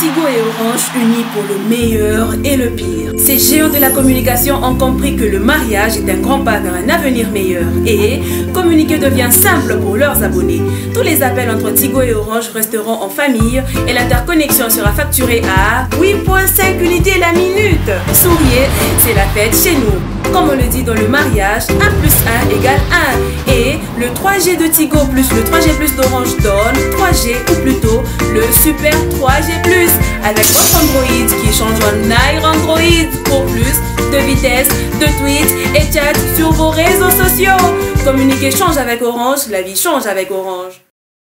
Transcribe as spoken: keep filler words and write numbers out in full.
Tigo et Orange unis pour le meilleur et le pire. Ces géants de la communication ont compris que le mariage est un grand pas vers un avenir meilleur et communiquer devient simple pour leurs abonnés. Tous les appels entre Tigo et Orange resteront en famille et l'interconnexion sera facturée à huit virgule cinq unités la minute. Souriez, c'est la fête chez nous. Comme on le dit dans le mariage, un plus un égale un. Et le trois G de Tigo plus le trois G plus d'Orange donne trois G ou plutôt le super trois G plus avec votre Android qui change en Air Android pour plus de vitesse, de tweets et chat sur vos réseaux sociaux. Communiquer change avec Orange, la vie change avec Orange.